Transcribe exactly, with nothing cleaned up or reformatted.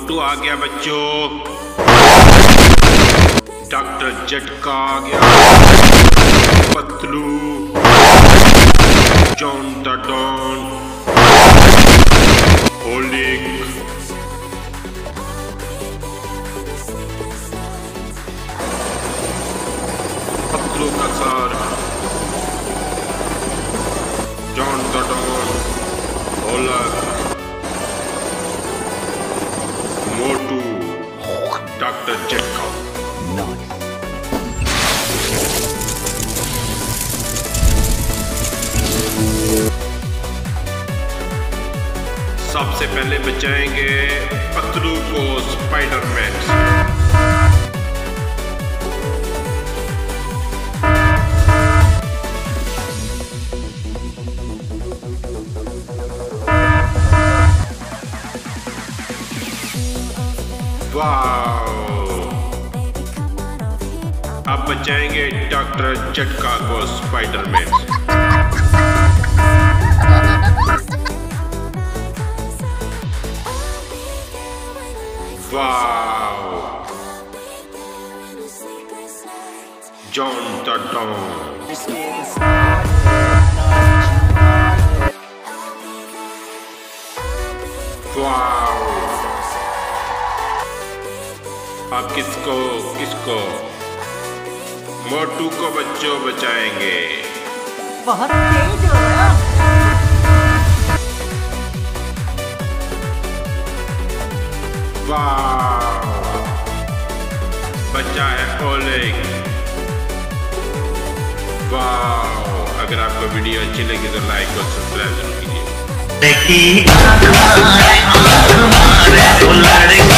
मोटू आ गया बच्चों। डॉक्टर झटका आ गया। Patlu, John the don, holding, Patlu का सर, जॉन द डॉन, होलक, मोटू, डॉक्टर झटका। सबसे पहले बचाएंगे पतलू को स्पाइडरमैन से। वाओ! अब बचाएंगे डॉक्टर झटका को स्पाइडरमैन से। Wow! John the don. Wow! अब किसको किसको मोटू को बच्चों बचाएंगे। बहुत तेज हो रहा है। वाह! बच्चा है ओलिंग। वाह! अगर आपको वीडियो अच्छी लगी तो लाइक और सब्सक्राइब जरूर कीजिए।